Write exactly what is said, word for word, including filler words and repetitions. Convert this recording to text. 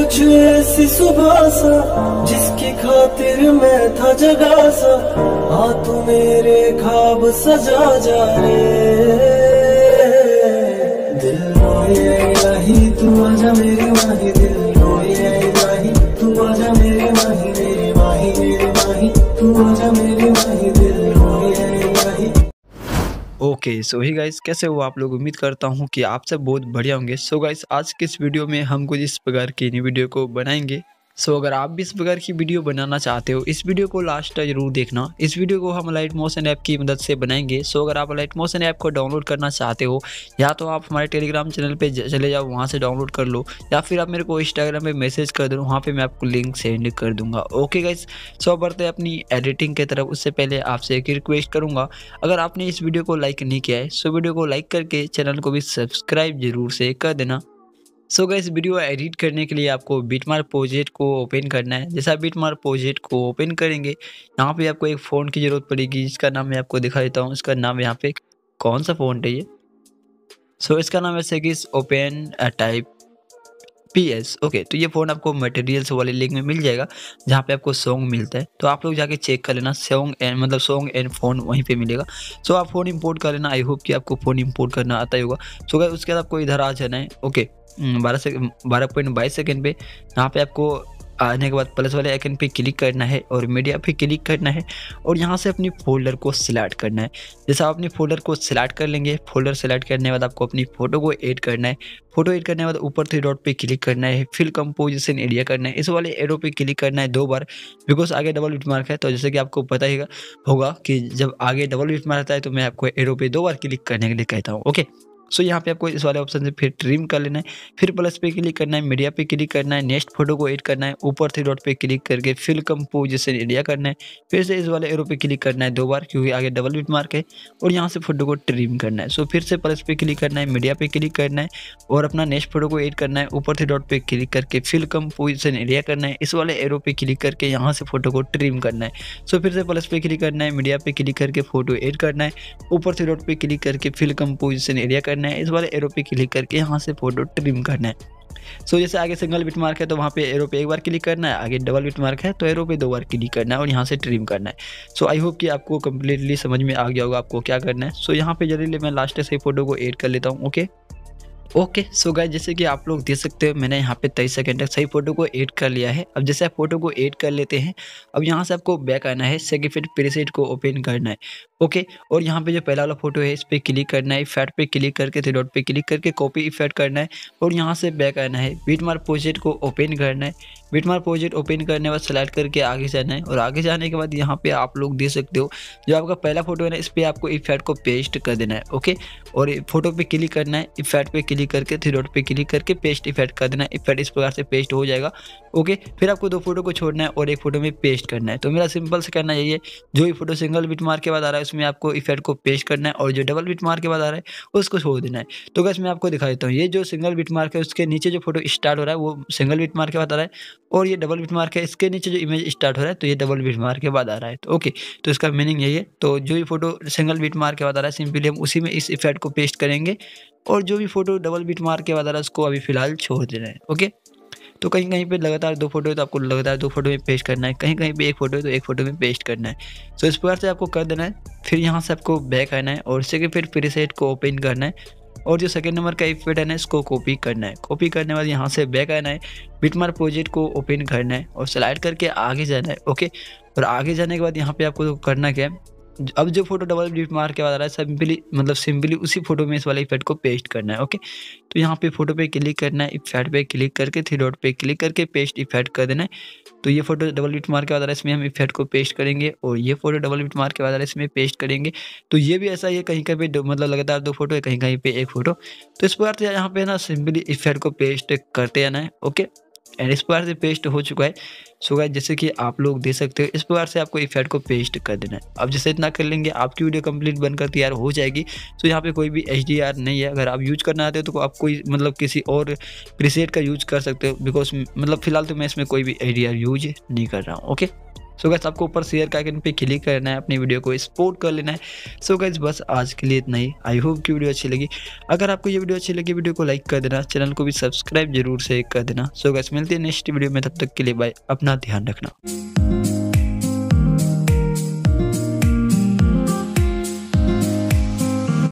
कुछ ऐसी सुबह सा जिसकी खातिर मैं था जगा सा, हाँ तू मेरे ख्वाब सजा जा रे। दिल रोए इलाही तू आजा मेरे माही, दिल रोए इलाही तू आजा मेरे माही, मेरे माही मेरे माही तू आजा मेरे माही, दिल रोए इलाही। ओके सो ही गाइस, कैसे हो आप लोग? उम्मीद करता हूँ कि आप सब बहुत बढ़िया होंगे। सो गाइस, आज के इस वीडियो में हम कुछ इस प्रकार की नई वीडियो को बनाएंगे। सो अगर आप भी इस प्रकार की वीडियो बनाना चाहते हो, इस वीडियो को लास्ट तक जरूर देखना। इस वीडियो को हम लाइट मोशन ऐप की मदद से बनाएंगे। सो अगर आप लाइट मोशन ऐप को डाउनलोड करना चाहते हो, या तो आप हमारे टेलीग्राम चैनल पे चले जाओ, वहाँ से डाउनलोड कर लो, या फिर आप मेरे को इंस्टाग्राम पे मैसेज कर दो, वहाँ पे मैं आपको लिंक सेंड कर दूंगा। ओके गाइस, सो बढ़ते हैं अपनी एडिटिंग की तरफ। उससे पहले आपसे एक रिक्वेस्ट करूंगा, अगर आपने इस वीडियो को लाइक नहीं किया है, सो वीडियो को लाइक करके चैनल को भी सब्सक्राइब जरूर से कर देना। So so guys, video edit करने के लिए आपको बिटमार्क प्रोजेक्ट को ओपन करना है। जैसा बिटमार्क प्रोजेक्ट को ओपन करेंगे, यहाँ पे आपको एक फ़ॉन्ट की ज़रूरत पड़ेगी, जिसका नाम मैं आपको दिखा देता हूँ। इसका नाम यहाँ पे कौन सा फ़ॉन्ट है ये? सो so, इसका नाम है सेगिस open type P S. Okay, तो ये फ़ोन आपको मटेरियल्स वाले लिंक में मिल जाएगा, जहाँ पे आपको सॉन्ग मिलता है। तो आप लोग जाके चेक कर लेना, सॉन्ग एंड मतलब सॉन्ग एंड फ़ोन वहीं पे मिलेगा। सो so, आप फ़ोन इंपोर्ट कर लेना। आई होप कि आपको फ़ोन इंपोर्ट करना आता ही होगा। सो so, उसके बाद आपको इधर आ जाना है। ओके, बारह से बारह पॉइंट बाईस सेकेंड पे यहाँ पे आपको आने के बाद प्लस वाले आइकन पे क्लिक करना है और मीडिया पे क्लिक करना है, और यहाँ से अपनी फोल्डर को सिलेक्ट करना है। जैसा आप अपनी फोल्डर को सिलेक्ट कर लेंगे, फोल्डर सेलेक्ट करने के बाद आपको अपनी फ़ोटो को ऐड करना है। फोटो ऐड करने के बाद ऊपर थ्री डॉट पे क्लिक करना है, फिल कंपोजिशन एरिया करना है। इस वाले एरो पे क्लिक करना है दो बार, बिकॉज आगे डबल बिट मार्क है। तो जैसे कि आपको पता ही होगा कि जब आगे डबल बिट मार्क आता है तो मैं आपको एरो पे दो बार क्लिक करने के लिए कहता हूँ। ओके, सो so, यहाँ पे आपको इस वाले ऑप्शन से फिर ट्रिम कर लेना है, फिर प्लस पे क्लिक करना है, मीडिया पे क्लिक करना है, नेक्स्ट फोटो को ऐड करना है, ऊपर थ्री डॉट पे क्लिक करके फिल कंपोजिशन एरिया करना है, फिर से इस वाले एरो पे क्लिक करना है दो बार, क्योंकि आगे डबल बिट मार्क है, और यहाँ से फोटो को ट्रिम करना है। सो so, फिर से प्लस पे क्लिक करना है, मीडिया पे क्लिक करना है, और अपना नेक्स्ट फोटो को ऐड करना है, ऊपर थ्री डॉट पे क्लिक करके फिल कंपोजिशन एरिया करना है, इस वाले एरो पे क्लिक करके यहाँ से फोटो को ट्रिम करना है। सो so, फिर से प्लस पे क्लिक करना है, मीडिया पे क्लिक करके फोटो ऐड करना है, ऊपर थ्री डॉट पे क्लिक करके फिल कंपोजिशन एरिया करना है, इस वाले एरो पे क्लिक करके यहाँ से फोटो ट्रिम करना है। सो so, जैसे आगे सिंगल बिट मार्क है तो वहाँ पे एरो पे एक बार क्लिक करना है, आगे डबल बिट मार्क है तो एरो पे दो बार क्लिक करना है और यहाँ से ट्रिम करना है। सो आई होप कि आपको कंप्लीटली समझ में आ गया होगा आपको क्या करना है। सो so, यहाँ पे जल्दी मैं लास्ट से फोटो को ऐड कर लेता हूँ। ओके ओके सो गाइस, जैसे कि आप लोग देख सकते हो, मैंने यहाँ पे तेईस सेकंड तक सही फोटो को ऐड कर लिया है। अब जैसे आप फोटो को ऐड कर लेते हैं, अब यहाँ से आपको बैक आना है, सेगमेंट प्रीसेट को ओपन करना है। ओके, और यहाँ पे जो पहला वाला फोटो है इस पे क्लिक करना है, इफेक्ट पे क्लिक करके थ्री डॉट पे क्लिक करके कॉपी इफेक्ट करना है, और यहाँ से बैक आना है, बिटमार्क प्रोजेक्ट को ओपन करना है। बिटमार्क प्रोजेक्ट ओपन करने के बाद सेलेक्ट करके आगे जाना है, और आगे जाने के बाद यहाँ पे आप लोग देख सकते हो जो आपका पहला फोटो है ना, इस पर आपको इफेक्ट को पेस्ट कर देना है। ओके, और फोटो पे क्लिक करना है, इफेक्ट पे क्लिक करके थ्री डॉट पे क्लिक करके पेस्ट इफेक्ट कर देना है। इफेक्ट इस प्रकार से पेस्ट हो जाएगा। ओके, फिर आपको दो फोटो को छोड़ना है और एक फोटो में पेस्ट करना है। तो मेरा सिंपल से करना यही है, जो भी फोटो सिंगल बिट मार्क के बाद आ रहा है उसमें आपको इफेक्ट को पेस्ट करना है, और जो डबल बिट मार्क के बाद आ रहा है उसको छोड़ देना है। तो गाइस, मैं आपको दिखा देता हूँ, ये जो सिंगल बिट मार्क है उसके नीचे जो फोटो स्टार्ट हो रहा है वो सिंगल बिट मार्क के बाद आ रहा है, और ये डबल बिट मार्क है इसके नीचे जो इमेज स्टार्ट हो रहा है तो ये डबल बिट मार्क के बाद आ रहा है। तो ओके, तो इसका मीनिंग यही है। तो जो भी फोटो सिंगल बिट मार्क के बाद आ रहा है सिंपली हम उसी में इस इफेक्ट को पेस्ट करेंगे, और जो भी फोटो डबल बिट मार्क के बाद आ रहा है उसको अभी फिलहाल छोड़ देना है। ओके, तो कहीं कहीं पे लगातार दो फोटो है तो आपको लगातार दो फोटो में पेस्ट करना है, कहीं कहीं पे एक फोटो है तो एक फोटो में पेस्ट करना है। सो इस प्रकार से आपको कर देना है। फिर यहाँ से आपको बैक आना है, और इससे फिर प्रीसेट को ओपन करना है, और जो सेकंड नंबर का इफेक्ट है ना इसको कॉपी करना है। कॉपी करने के बाद यहाँ से बैक आना है, बिटमार्क प्रोजेक्ट को ओपन करना है और स्लाइड करके आगे जाना है। ओके, और आगे जाने के बाद यहाँ पे आपको करना क्या है, अब जो फोटो डबल बिट मार्क के बाद आ रहा है सिंपली मतलब सिंपली उसी फोटो में इस वाले इफेक्ट को पेस्ट करना है। ओके, तो यहाँ पे फोटो पे क्लिक करना है, इफेक्ट पे क्लिक करके थ्री डॉट पे क्लिक करके पेस्ट इफेक्ट कर देना है। तो ये फोटो डबल बिट मार्क के बाद आ रहा है, इसमें हम इफेक्ट को पेस्ट करेंगे, और ये फोटो डबल बिट मार्क के बाद आ रहा है इसमें पेस्ट करेंगे। तो ये भी ऐसा ही है, कहीं कहीं पे मतलब लगातार दो फोटो है, कहीं कहीं पे एक फोटो। तो इस प्रकार से यहाँ पे ना सिंपली इफेक्ट को पेस्ट करते आना है। ओके, एंड इस प्रकार से पेस्ट हो चुका है। सो गाइस, जैसे कि आप लोग देख सकते हो इस प्रकार से आपको इफेक्ट को पेस्ट कर देना है। अब जैसे इतना कर लेंगे आपकी वीडियो कंप्लीट बनकर तैयार हो जाएगी। सो यहाँ पे कोई भी एच डी आर नहीं है, अगर आप यूज करना आते हो तो आप कोई मतलब किसी और प्रीसेट का यूज कर सकते हो, बिकॉज मतलब फिलहाल तो मैं इसमें कोई भी एच डी आर यूज नहीं कर रहा हूँ। ओके, सो गाइस आपको ऊपर शेयर का आइकन पे क्लिक करना है, अपनी वीडियो को सपोर्ट कर लेना है। सो गाइस बस आज के लिए इतना ही। आई होप कि वीडियो अच्छी लगी। अगर आपको ये वीडियो अच्छी लगी, वीडियो को लाइक कर देना, चैनल को भी सब्सक्राइब जरूर से कर देना। सो गाइस मिलते हैं नेक्स्ट वीडियो में, तब तक के लिए बाय, अपना ध्यान रखना।